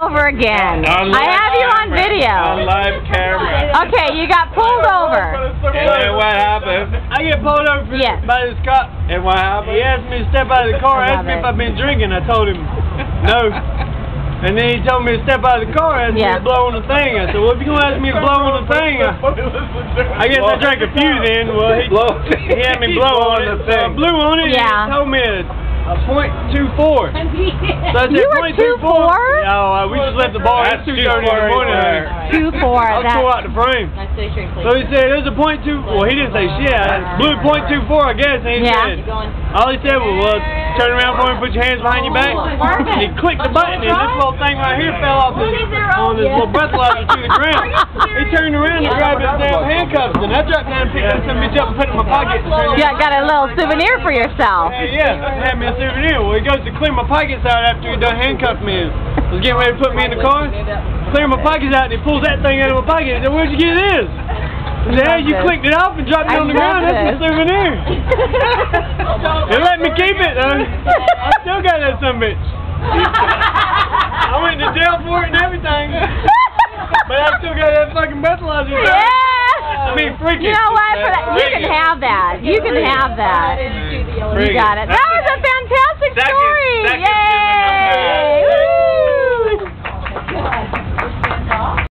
Over again. I have you on video. On live camera. Okay, you got pulled over. And then what happened? I get pulled over by this cop. And what happened? He asked me to step out of the car. Asked me if I've been drinking. I told him no. And then he told me to step out of the car. Asked me to blow on the thing. I said, well, if you're going to ask me to blow on the thing, I guess I drank a few then. Well, he had me blow on the thing. I blew on it and he told me a .24. So I said, you were 2.4? No, we just left the bar at 2:30 in the morning. 2.4. I was tore out the frame. So he said, there's a .2. Well, he didn't say shit. I blew .24, I guess. And he said, all he said was, well, turn around for me, put your hands behind your back. And he clicked the button, and this little thing right here fell off on this little breathalyzer to the ground. He turned around and grabbed his damn handcuffs, and I dropped down and picked that bitch up and put it in my pocket. Yeah, got a little souvenir for yourself. Yeah, had me a souvenir. Well, he goes to clear my pockets out after he done handcuffed me. Was getting ready to put me in the car, clear my pockets out, and he pulls that thing out of my pocket. He said, where'd you get this? I said, hey, you clicked it off and dropped it on the ground. That's my souvenir. They let me keep it, though. I still got that sumbitch. I went to jail for it and everything. But I still got that fucking breathalyzer. I mean, freaking. You know what? You can have that. You can have that. You got it. That was a fantastic story.